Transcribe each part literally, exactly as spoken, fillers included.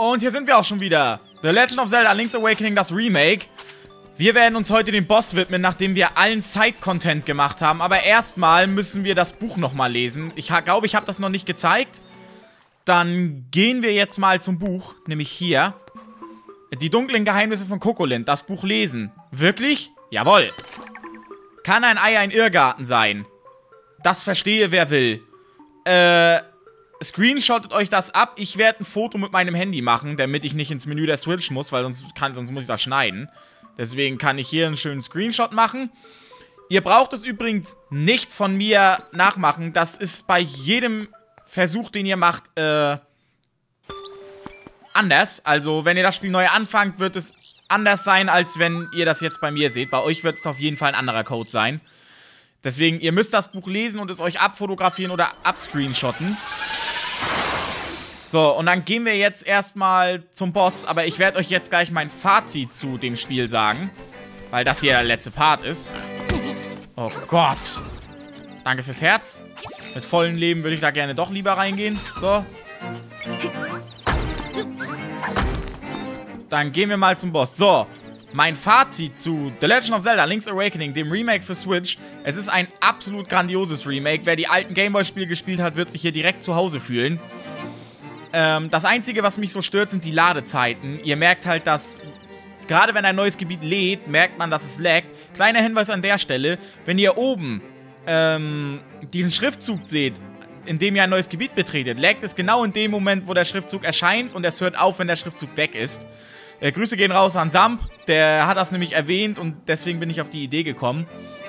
Und hier sind wir auch schon wieder. The Legend of Zelda Link's Awakening, das Remake. Wir werden uns heute dem Boss widmen, nachdem wir allen Side-Content gemacht haben. Aber erstmal müssen wir das Buch nochmal lesen. Ich glaube, ich habe das noch nicht gezeigt. Dann gehen wir jetzt mal zum Buch, nämlich hier. Die dunklen Geheimnisse von Kokolind, das Buch lesen. Wirklich? Jawohl. Kann ein Ei ein Irrgarten sein? Das verstehe, wer will. Äh... Screenshottet euch das ab. Ich werde ein Foto mit meinem Handy machen, damit ich nicht ins Menü der Switch muss, weil sonst, kann, sonst muss ich das schneiden. Deswegen kann ich hier einen schönen Screenshot machen. Ihr braucht es übrigens nicht von mir nachmachen. Das ist bei jedem Versuch, den ihr macht, äh, anders. Also, wenn ihr das Spiel neu anfangt, wird es anders sein, als wenn ihr das jetzt bei mir seht. Bei euch wird es auf jeden Fall ein anderer Code sein. Deswegen, ihr müsst das Buch lesen und es euch abfotografieren oder abscreenshotten. So, und dann gehen wir jetzt erstmal zum Boss. Aber ich werde euch jetzt gleich mein Fazit zu dem Spiel sagen. Weil das hier der letzte Part ist. Oh Gott. Danke fürs Herz. Mit vollem Leben würde ich da gerne doch lieber reingehen. So. Dann gehen wir mal zum Boss. So. Mein Fazit zu The Legend of Zelda Link's Awakening, dem Remake für Switch. Es ist ein absolut grandioses Remake. Wer die alten Gameboy-Spiele gespielt hat, wird sich hier direkt zu Hause fühlen. Ähm, das Einzige, was mich so stört, sind die Ladezeiten. Ihr merkt halt, dass, gerade wenn ein neues Gebiet lädt, merkt man, dass es laggt. Kleiner Hinweis an der Stelle, wenn ihr oben ähm, diesen Schriftzug seht, in dem ihr ein neues Gebiet betretet, laggt es genau in dem Moment, wo der Schriftzug erscheint und es hört auf, wenn der Schriftzug weg ist. Äh, Grüße gehen raus an Samp, der hat das nämlich erwähnt und deswegen bin ich auf die Idee gekommen.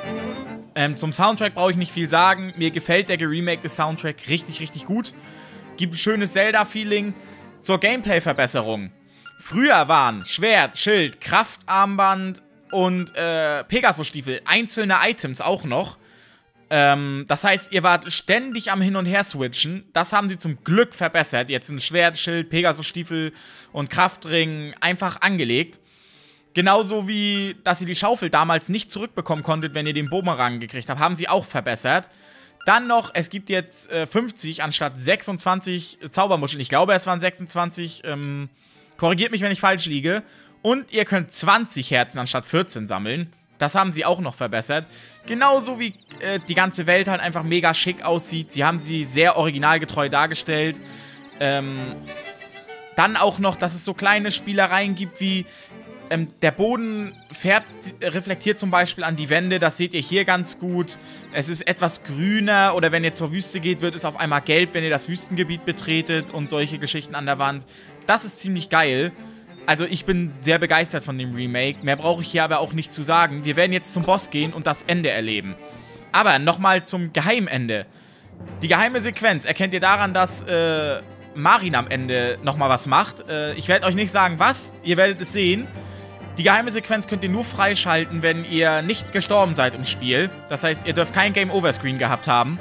Ähm, zum Soundtrack brauche ich nicht viel sagen. Mir gefällt der geremakte Soundtrack richtig, richtig gut. Gibt ein schönes Zelda-Feeling. Zur Gameplay-Verbesserung. Früher waren Schwert, Schild, Kraftarmband und äh, Pegasus-Stiefel einzelne Items auch noch. Ähm, das heißt, ihr wart ständig am Hin- und Her-Switchen. Das haben sie zum Glück verbessert. Jetzt sind Schwert, Schild, Pegasus-Stiefel und Kraftring einfach angelegt. Genauso wie, dass ihr die Schaufel damals nicht zurückbekommen konntet, wenn ihr den Bumerang gekriegt habt, haben sie auch verbessert. Dann noch, es gibt jetzt äh, fünfzig anstatt sechsundzwanzig Zaubermuscheln. Ich glaube, es waren sechsundzwanzig. Ähm, korrigiert mich, wenn ich falsch liege. Und ihr könnt zwanzig Herzen anstatt vierzehn sammeln. Das haben sie auch noch verbessert. Genauso wie äh, die ganze Welt halt einfach mega schick aussieht. Sie haben sie sehr originalgetreu dargestellt. Ähm, dann auch noch, dass es so kleine Spielereien gibt wie ähm, der Boden färbt, reflektiert zum Beispiel an die Wände. Das seht ihr hier ganz gut. Es ist etwas grüner oder wenn ihr zur Wüste geht, wird es auf einmal gelb, wenn ihr das Wüstengebiet betretet und solche Geschichten an der Wand. Das ist ziemlich geil. Also ich bin sehr begeistert von dem Remake. Mehr brauche ich hier aber auch nicht zu sagen. Wir werden jetzt zum Boss gehen und das Ende erleben. Aber nochmal zum Geheimende. Die geheime Sequenz erkennt ihr daran, dass äh, Marin am Ende nochmal was macht. Äh, ich werde euch nicht sagen, was. Ihr werdet es sehen. Die geheime Sequenz könnt ihr nur freischalten, wenn ihr nicht gestorben seid im Spiel. Das heißt, ihr dürft kein Game-Over-Screen gehabt haben.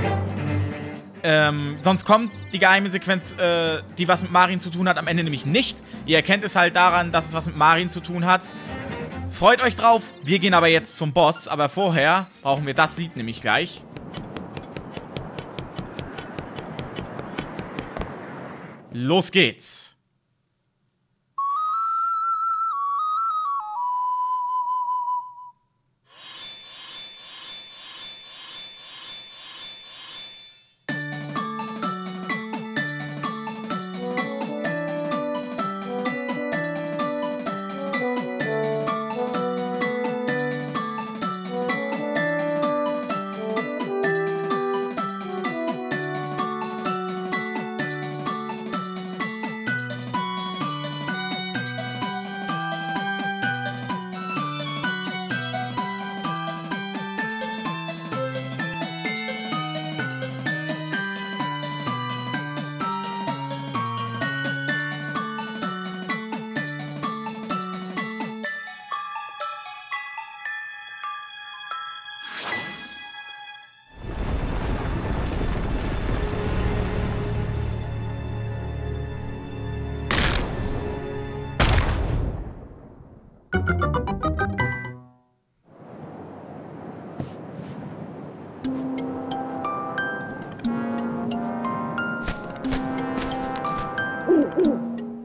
Ähm, sonst kommt die geheime Sequenz, äh, die was mit Marin zu tun hat, am Ende nämlich nicht. Ihr erkennt es halt daran, dass es was mit Marin zu tun hat. Freut euch drauf. Wir gehen aber jetzt zum Boss. Aber vorher brauchen wir das Lied nämlich gleich. Los geht's.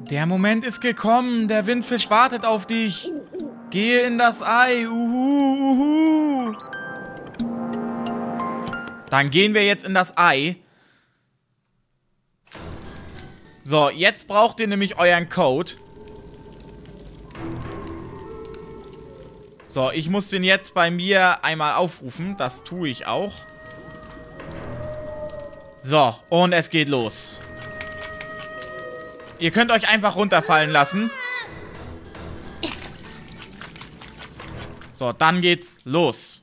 Der Moment ist gekommen. Der Windfisch wartet auf dich. Gehe in das Ei. Uhu, uhu. Dann gehen wir jetzt in das Ei. So, jetzt braucht ihr nämlich euren Code. So, ich muss den jetzt bei mir einmal aufrufen. Das tue ich auch. So, und es geht los. Ihr könnt euch einfach runterfallen lassen. So, dann geht's los.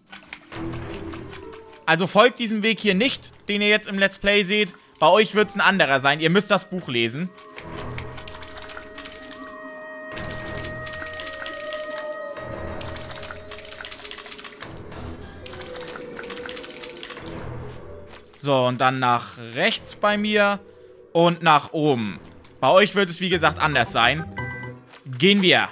Also folgt diesem Weg hier nicht, den ihr jetzt im Let's Play seht. Bei euch wird es ein anderer sein. Ihr müsst das Buch lesen. So, und dann nach rechts bei mir und nach oben. Bei euch wird es, wie gesagt, anders sein. Gehen wir.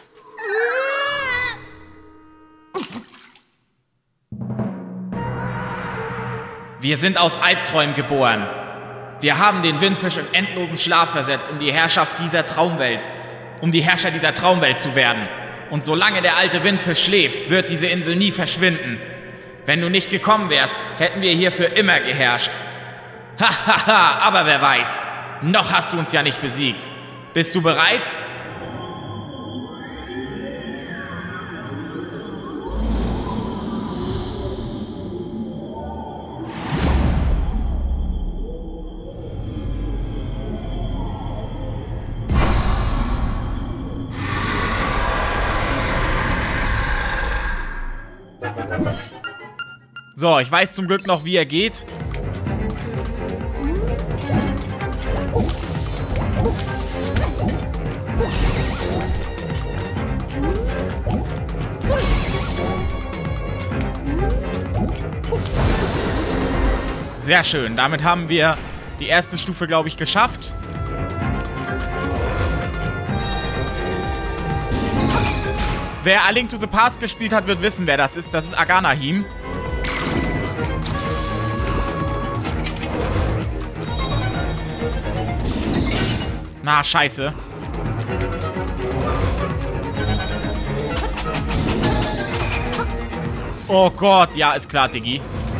Wir sind aus Albträumen geboren. Wir haben den Windfisch in endlosen Schlaf versetzt, um die Herrschaft dieser Traumwelt, um die Herrscher dieser Traumwelt zu werden. Und solange der alte Windfisch schläft, wird diese Insel nie verschwinden. Wenn du nicht gekommen wärst, hätten wir hier für immer geherrscht. Hahaha, aber wer weiß. Noch hast du uns ja nicht besiegt. Bist du bereit? So, ich weiß zum Glück noch, wie er geht. Sehr schön. Damit haben wir die erste Stufe, glaube ich, geschafft. Wer A Link to the Past gespielt hat, wird wissen, wer das ist. Das ist Aganahim. Na, scheiße. Oh Gott, ja, ist klar, Diggi.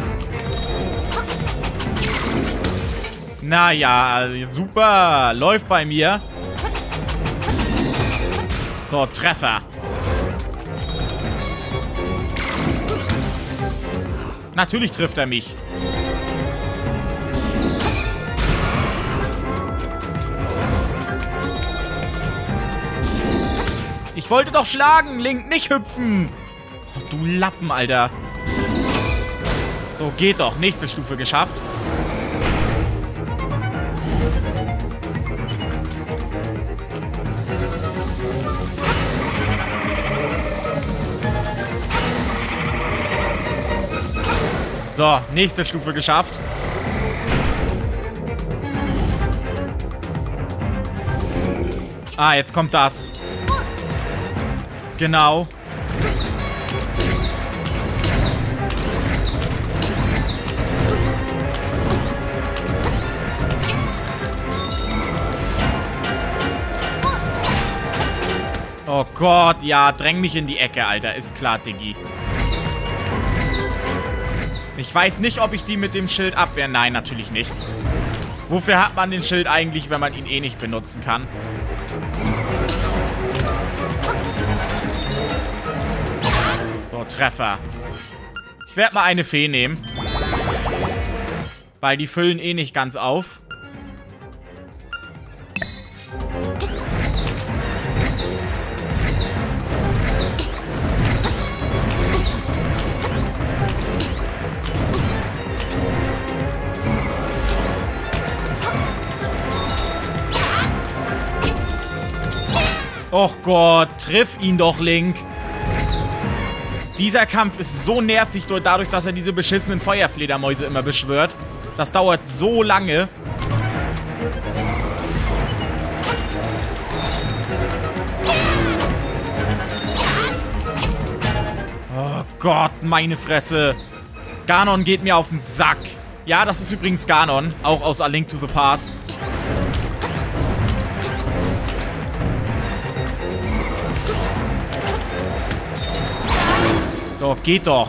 Naja, super. Läuft bei mir. So, Treffer. Natürlich trifft er mich. Ich wollte doch schlagen, Link, nicht hüpfen. Oh, du Lappen, Alter. So, geht doch. Nächste Stufe geschafft. So, nächste Stufe geschafft. Ah, jetzt kommt das. Genau. Oh Gott, ja, dräng mich in die Ecke, Alter. Ist klar, Diggi. Ich weiß nicht, ob ich die mit dem Schild abwehren. Nein, natürlich nicht. Wofür hat man den Schild eigentlich, wenn man ihn eh nicht benutzen kann? So, Treffer. Ich werde mal eine Fee nehmen. Weil die füllen eh nicht ganz auf. Och Gott, triff ihn doch, Link. Dieser Kampf ist so nervig, dadurch, dass er diese beschissenen Feuerfledermäuse immer beschwört. Das dauert so lange. Oh Gott, meine Fresse. Ganon geht mir auf den Sack. Ja, das ist übrigens Ganon, auch aus A Link to the Past. So, geht doch.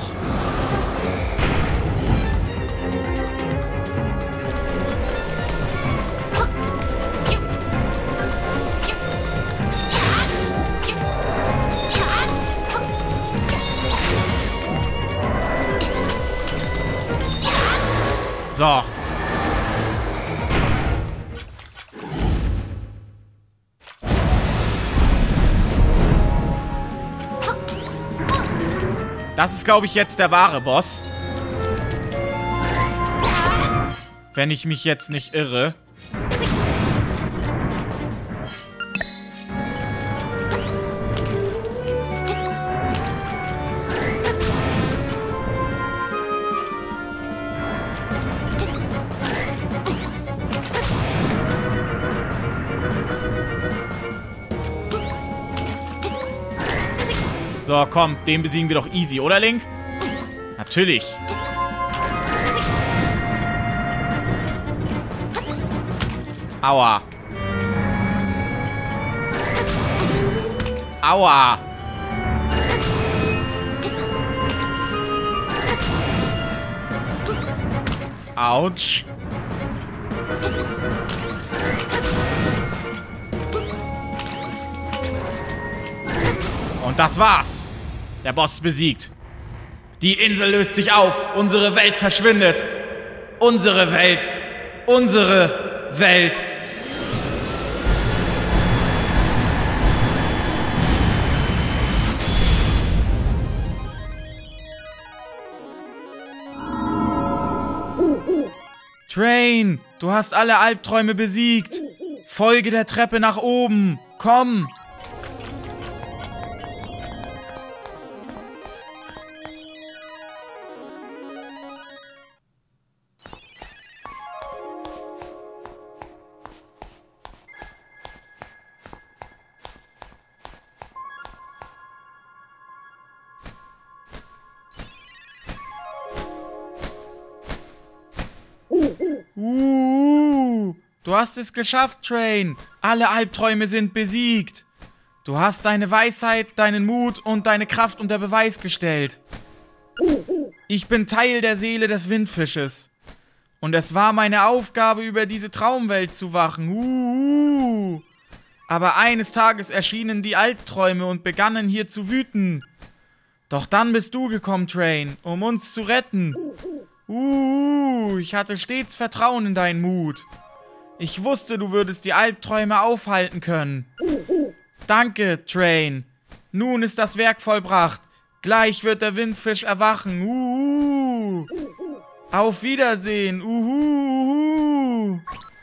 So. Das ist, glaube ich, jetzt der wahre Boss. Wenn ich mich jetzt nicht irre. So, komm, den besiegen wir doch easy, oder, Link? Natürlich. Aua. Aua. Autsch. Und das war's. Der Boss ist besiegt. Die Insel löst sich auf. Unsere Welt verschwindet. Unsere Welt. Unsere Welt. Train, du hast alle Albträume besiegt. Folge der Treppe nach oben. Komm. Uh, du hast es geschafft, Train. Alle Albträume sind besiegt. Du hast deine Weisheit, deinen Mut und deine Kraft unter Beweis gestellt. Ich bin Teil der Seele des Windfisches. Und es war meine Aufgabe, über diese Traumwelt zu wachen. Uh, aber eines Tages erschienen die Albträume und begannen hier zu wüten. Doch dann bist du gekommen, Train, um uns zu retten. Uh, ich hatte stets Vertrauen in deinen Mut. Ich wusste, du würdest die Albträume aufhalten können. Danke, Train. Nun ist das Werk vollbracht. Gleich wird der Windfisch erwachen. Uh, auf Wiedersehen. Uhu.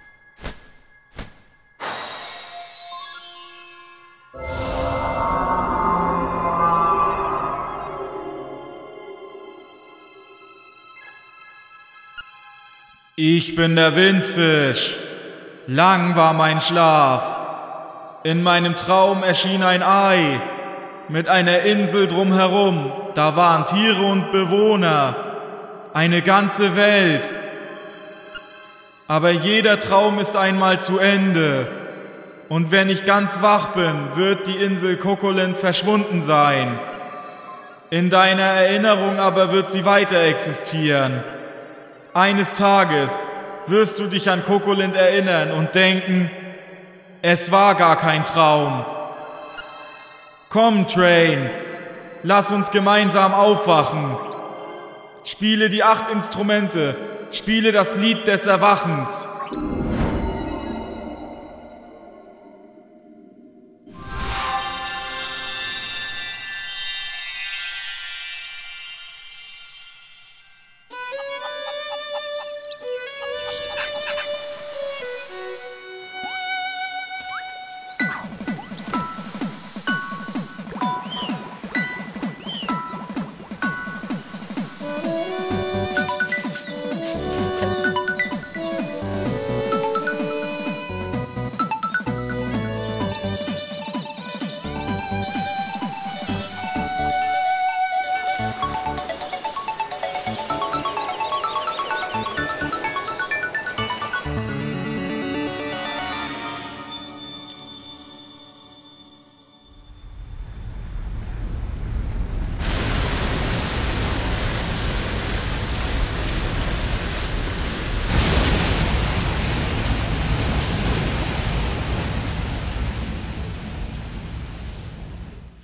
Ich bin der Windfisch. Lang war mein Schlaf. In meinem Traum erschien ein Ei mit einer Insel drumherum. Da waren Tiere und Bewohner. Eine ganze Welt. Aber jeder Traum ist einmal zu Ende. Und wenn ich ganz wach bin, wird die Insel Cocoland verschwunden sein. In deiner Erinnerung aber wird sie weiter existieren. Eines Tages wirst du dich an Cocoland erinnern und denken, es war gar kein Traum. Komm, Train, lass uns gemeinsam aufwachen. Spiele die acht Instrumente, spiele das Lied des Erwachens.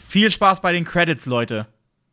Viel Spaß bei den Credits, Leute.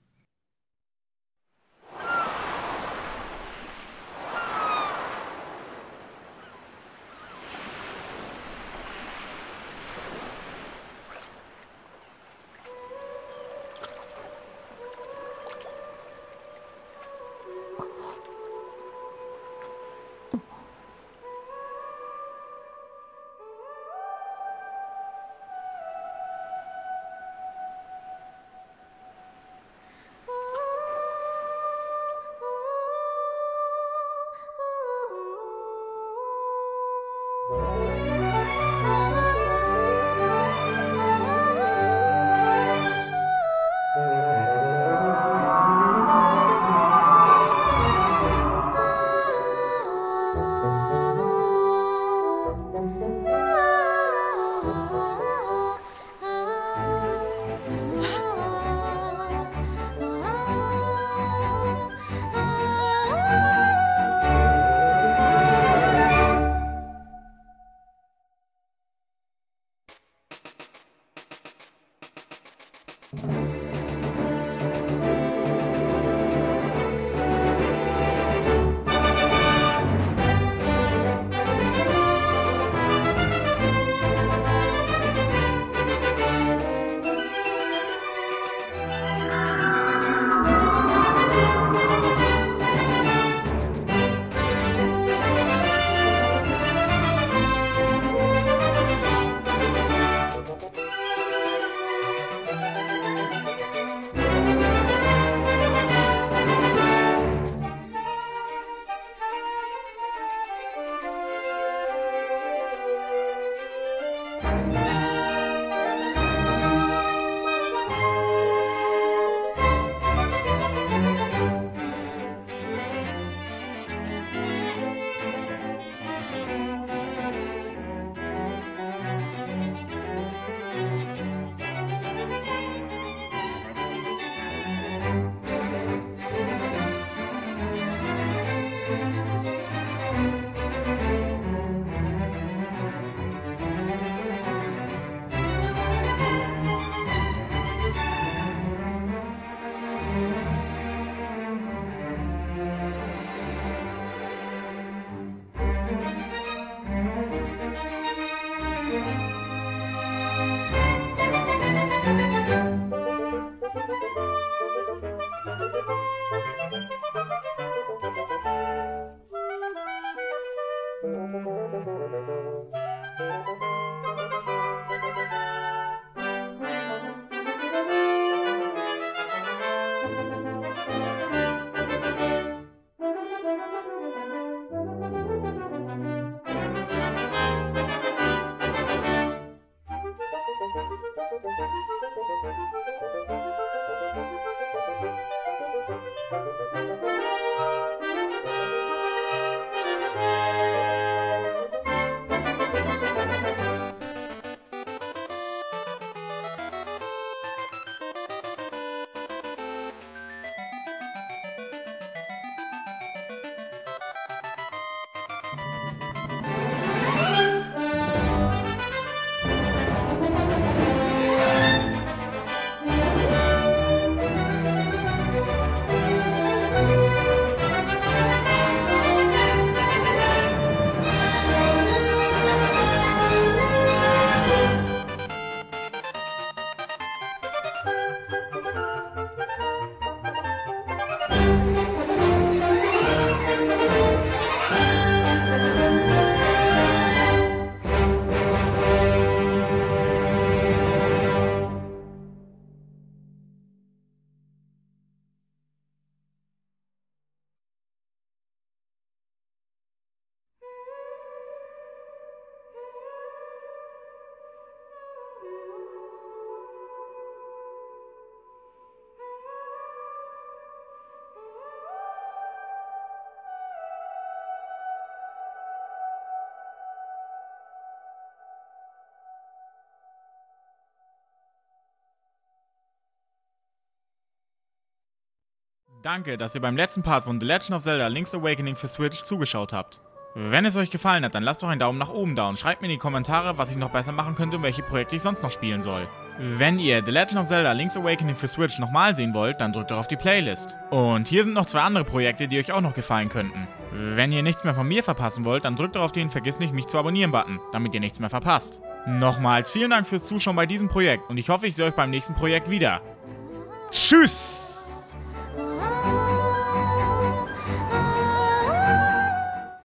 Danke, dass ihr beim letzten Part von The Legend of Zelda Link's Awakening für Switch zugeschaut habt. Wenn es euch gefallen hat, dann lasst doch einen Daumen nach oben da und schreibt mir in die Kommentare, was ich noch besser machen könnte und welche Projekte ich sonst noch spielen soll. Wenn ihr The Legend of Zelda Link's Awakening für Switch nochmal sehen wollt, dann drückt doch auf die Playlist. Und hier sind noch zwei andere Projekte, die euch auch noch gefallen könnten. Wenn ihr nichts mehr von mir verpassen wollt, dann drückt doch auf den Vergiss nicht, mich zu abonnieren-Button, damit ihr nichts mehr verpasst. Nochmals vielen Dank fürs Zuschauen bei diesem Projekt und ich hoffe, ich sehe euch beim nächsten Projekt wieder. Tschüss!